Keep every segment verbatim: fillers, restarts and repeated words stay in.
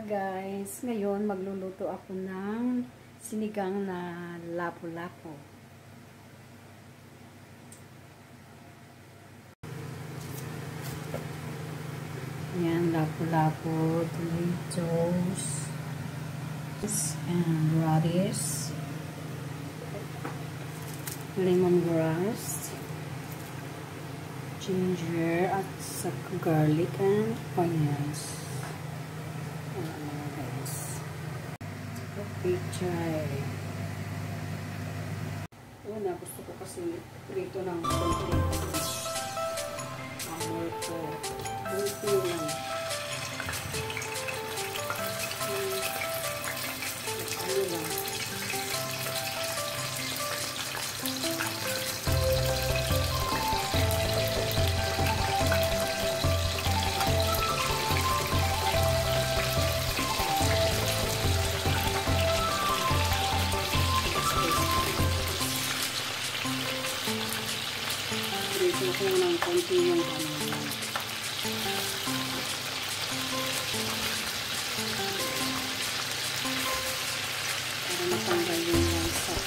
guys, ngayon magluluto ako ng sinigang na lapu-lapu. Yan, lapu-lapu, tomatoes, and radish, lemongrass, ginger, at saka garlic and onions. Ayan guys. Pichay. Una, gusto ko kasi prito ng konti. Amor ko. Konti lang. Ano lang. Prito ko ng konti yung ano. Para matanggal yung lansa.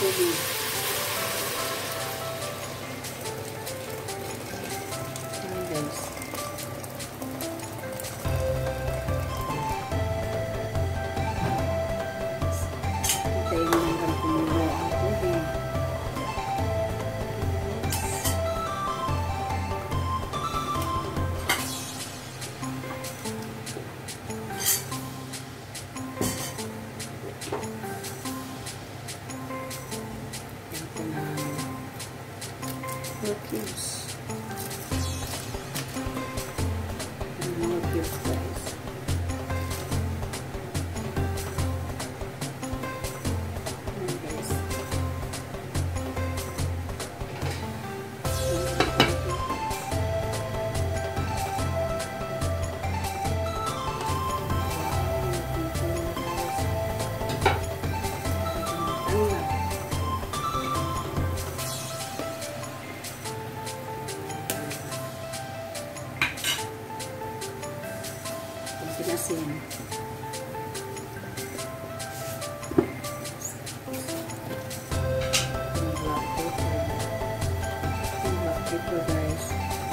tubig. Ayan guys. Hintayin mo hanggang kumulo ang tubig. More cubes. And more cubes, guys. And guys. Asin. Yung black pepper. Yung black pepper, guys.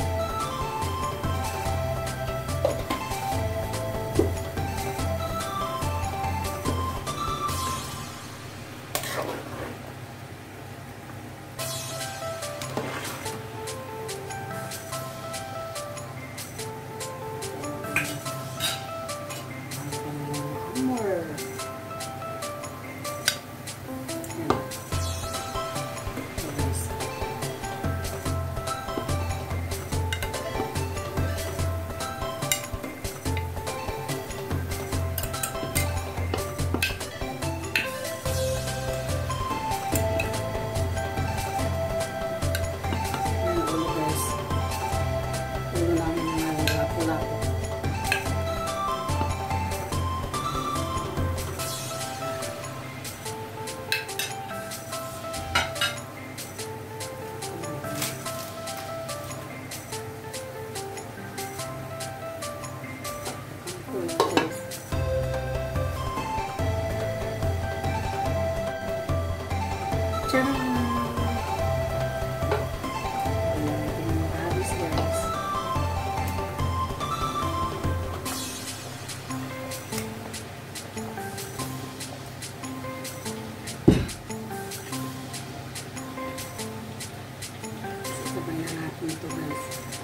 Ito guys.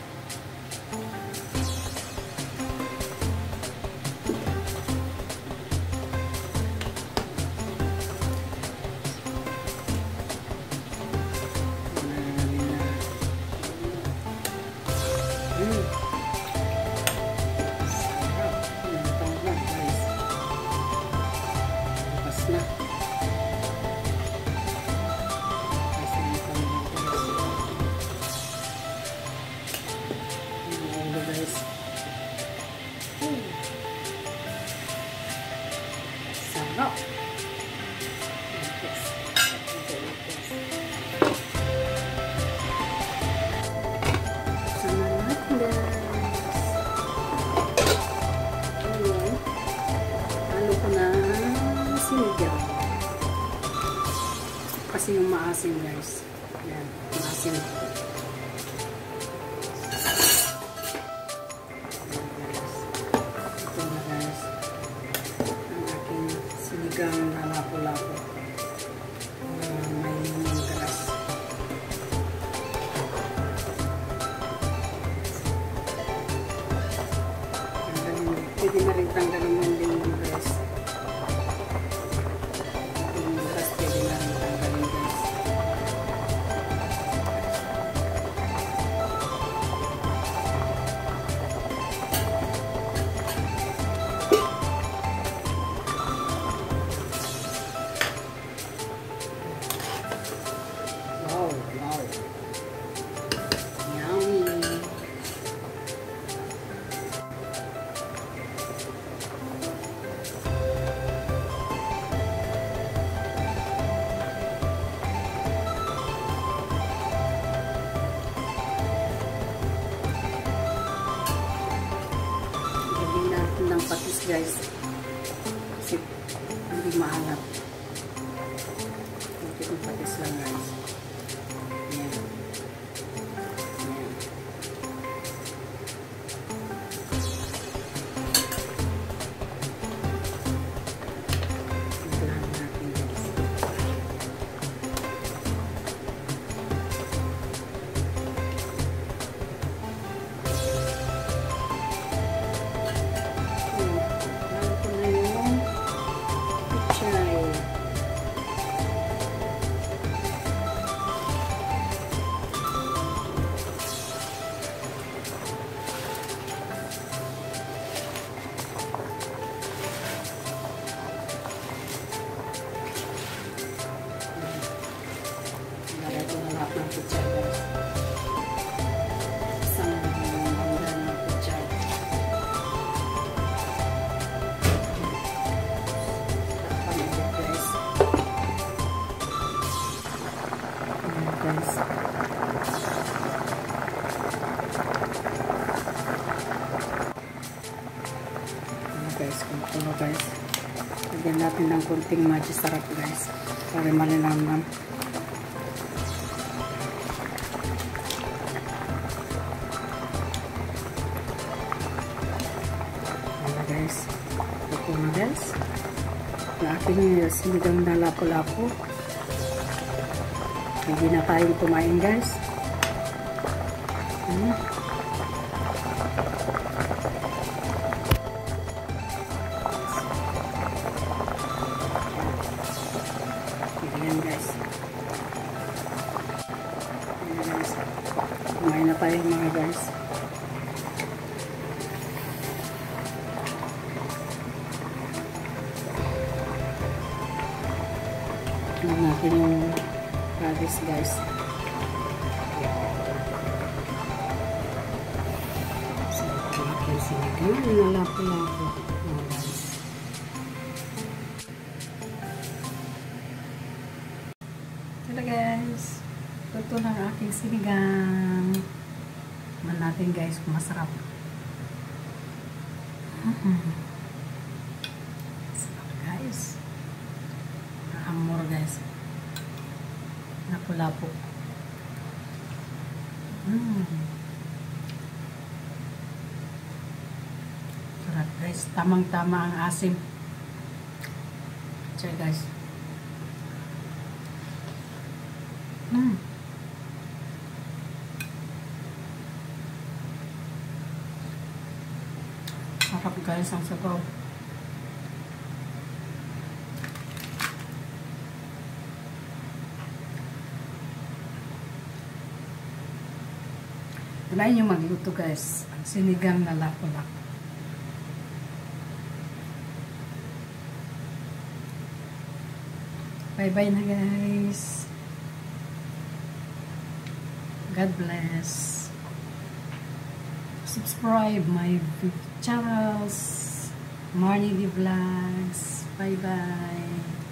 Sarap. Sama natin guys. Ayan. Ano ko na sinigang. Kasi yung maasim guys. Ayan. Maasim. Sinigang na lapo-lapo. Uh, may lemongrass. Pwede na rin tanggalin yung lemongrass. Lemongrass pwede na rin tanggalin guys. Wow, wow. Yummy. Lagyan natin ng patis guys. Kasi hindi maalat. Lagyan ng patis. Ito guys. Lagyan natin ng kunting magic sarap guys. Para malinamnam. Ayan guys. Ito na guys. Yung aking sinigang na lapu-lapu. Hindi na tayong kumain guys. Ayan. Ayan guys. Ayan guys. Kumain na tayo mga guys. Tignan natin yung radish guys. So, aking sinigang na lapu-lapu. Hello guys, ito na ang aking sinigang. Man natin guys kung masarap. Mm-hmm. Sarap guys. Amor guys. Lapu-lapu. Mm. Sarap guys. Tamang-tama ang asim. Check guys. Mm. Sarap guys ang sabaw. Tulayin nyo magluto guys. Ang sinigang na lapu-lapu. Bye-bye na guys. God bless. Subscribe my channels. Marnie D Vlogs. Bye-bye.